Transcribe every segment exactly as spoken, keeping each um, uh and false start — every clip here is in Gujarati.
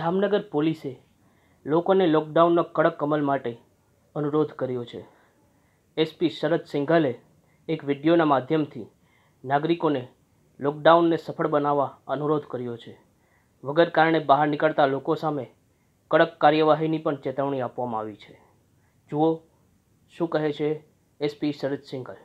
જામનગર પોલીસે લોકોને લોકડાઉનનો કડક અમલ માટે અનુરોધ કર્યો છે। એસપી શરદ સિંઘલે એક વિડીયોના માધ્યમથી નાગરિકોને લોકડાઉનને સફળ બનાવવા અનુરોધ કર્યો છે। વગર કારણે બહાર નીકળતા લોકો સામે કડક કાર્યવાહીની પણ ચેતવણી આપવામાં આવી છે। જુઓ શું કહે છે એસપી શરદ સિંઘલ।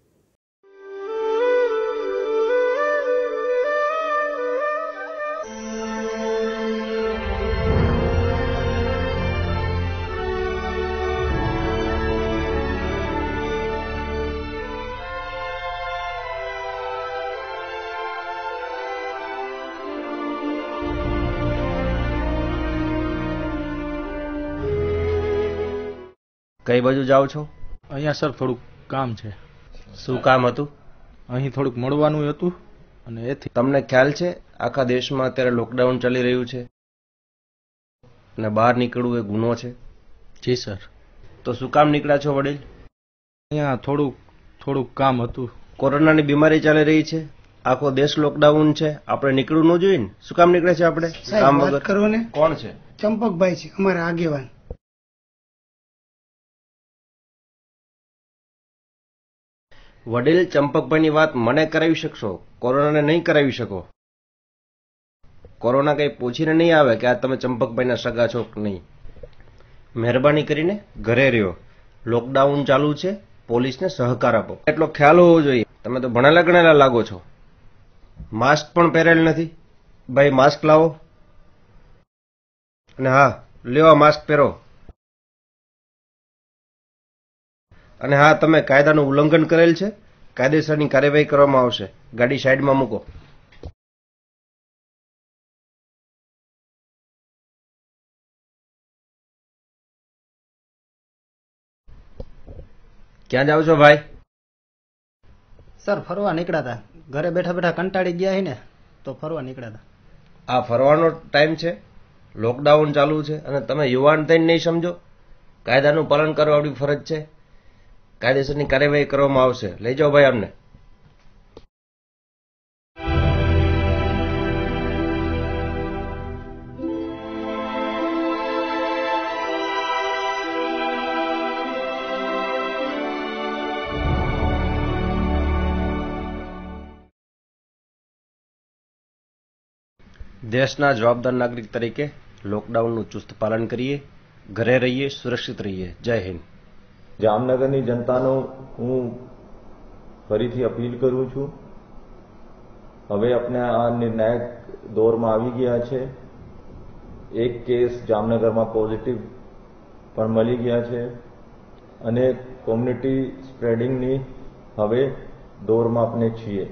કઈ બાજુ જાઓ છો? અહીંયા સર થોડુંક કામ છે। શું કામ હતું? અહીં થોડુંક મળવાનું હતું અને એથી તમને ખ્યાલ છે આખા દેશમાં અત્યારે લોકડાઉન ચાલી રહ્યું છે અને બહાર નીકળવું એ ગુનો છે? જી સર। તો શું કામ નીકળ્યા છો વડીલ? અહીંયા થોડુંક થોડુંક કામ હતું। કોરોનાની બીમારી ચાલી રહી છે, આખો દેશ લોકડાઉન છે, આપણે નીકળવું ન જોઈએ ને? શું કામ નીકળે છે આપણે કામ વગર? કરો ને। કોણ છે? ચંપકભાઈ છે અમારા આગેવાન। વડીલ, ચંપકભાઈની વાત મને કરાવી શકશો, કોરોનાને નહીં કરાવી શકો। કોરોના કઈ પૂછીને નહીં આવે કે આ તમે ચંપકભાઈના સગા છો કે નહીં। મહેરબાની કરીને ઘરે રહ્યો, લોકડાઉન ચાલુ છે, પોલીસને સહકાર આપો, એટલો ખ્યાલ હોવો જોઈએ। તમે તો ભણેલા ગણેલા લાગો છો, માસ્ક પણ પહેરેલ નથી। ભાઈ માસ્ક લાવો, અને હા લ્યો આ માસ્ક પહેરો। અને હા, તમે કાયદાનું ઉલ્લંઘન કરેલ છે, કાયદેસરની કાર્યવાહી કરવામાં આવશે। ગાડી સાઈડમાં મૂકો। ક્યાં જાઓ છો ભાઈ? સર ફરવા નીકળ્યા હતા, ઘરે બેઠા બેઠા કંટાળી ગયા ને તો ફરવા નીકળ્યા હતા। આ ફરવાનો ટાઈમ છે, લોકડાઉન ચાલુ છે અને તમે યુવાન થઈને નહીં સમજો? કાયદાનું પાલન કરવા આપણી ફરજ છે, કાયદેસરની કાર્યવાહી કરવામાં આવશે। લઈ જાઓ ભાઈ અમને। દેશના જવાબદાર નાગરિક તરીકે લોકડાઉનનું ચુસ્ત પાલન કરીએ, ઘરે રહીએ, સુરક્ષિત રહીએ। જય હિન્દ। જામનગરની જનતાનો હું ફરીથી અપીલ કરું છું, હવે આપણે આ નિર્ણાયક દોરમાં આવી ગયા છે। એક કેસ જામનગરમાં પોઝિટિવ પણ મળી ગયા છે અને કોમ્યુનિટી સ્પ્રેડિંગની હવે દોરમાં આપણે છીએ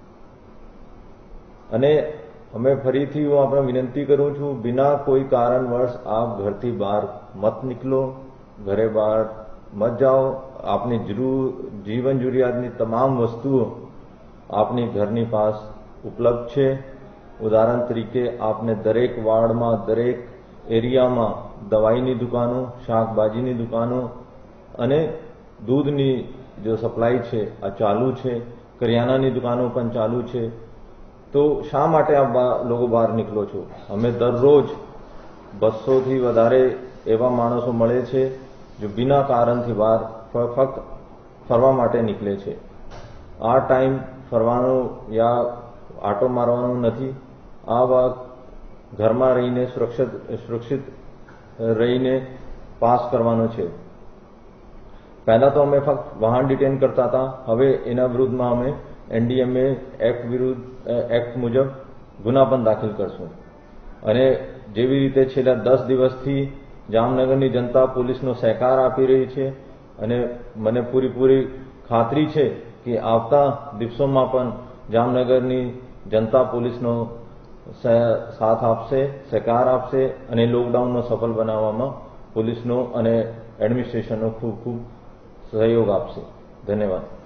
અને અમે ફરીથી હું આપણે વિનંતી કરું છું, બિના કોઈ કારણવશ આપ ઘરથી બહાર મત નીકળો, ઘરે બહાર મત જાઓ। આપની જરૂર જીવન જરૂરિયાતની તમામ વસ્તુઓ આપની ઘરની પાસ ઉપલબ્ધ છે। ઉદાહરણ તરીકે આપને દરેક વાર્ડમાં, દરેક એરિયામાં દવાઈની દુકાનો, શાકભાજીની દુકાનો અને દૂધની જો સપ્લાય છે આ ચાલુ છે, કરિયાણાની દુકાનો પણ ચાલુ છે। તો શા માટે આપ લોકો બહાર નીકળો છો? અમે દરરોજ બસોથી વધારે એવા માણસો મળે છે જો બિના કારણથી બહાર ફક્ત ફરવા માટે નીકળે છે। આ ટાઈમ ફરવાનો યા આટો મારવાનો નથી, આ વાત ઘરમાં રહીને સુરક્ષિત સુરક્ષિત રહીને પાસ કરવાનો છે। પહેલાં તો અમે ફક્ત વાહન ડિટેન કરતા હતા, હવે એના વિરુદ્ધમાં અમે એનડીએમએ એક્ટ વિરુદ્ધ એક્ટ મુજબ ગુના પણ દાખલ કરશું અને જેવી રીતે છેલ્લા દસ દિવસથી જામનગરની જનતા પોલીસનો સહકાર આપી રહી છે અને મને પૂરીપૂરી ખાતરી છે કે આવતા દિવસોમાં પણ જામનગરની જનતા પોલીસનો સાથ આપશે, સહકાર આપશે અને લોકડાઉનનો સફળ બનાવવામાં પોલીસનો અને એડમિનિસ્ટ્રેશનનો ખૂબ ખૂબ સહયોગ આપશે। ધન્યવાદ।